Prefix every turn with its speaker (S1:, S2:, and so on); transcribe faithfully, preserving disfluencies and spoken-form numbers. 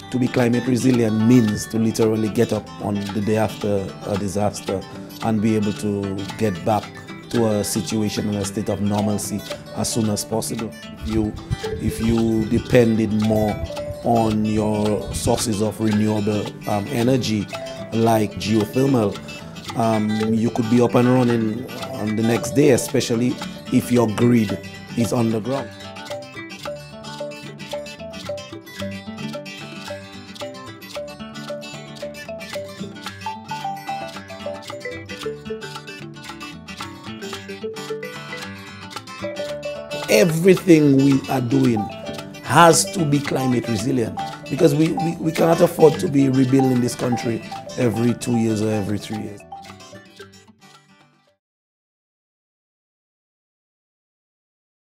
S1: to be climate resilient means to literally get up on the day after a disaster and be able to get back to a situation and a state of normalcy as soon as possible. If you, if you depended more on your sources of renewable um, energy like geothermal, um, you could be up and running on the next day, especially if your grid is underground. Everything we are doing has to be climate resilient, because we, we, we cannot afford to be rebuilding this country every two years or every three years.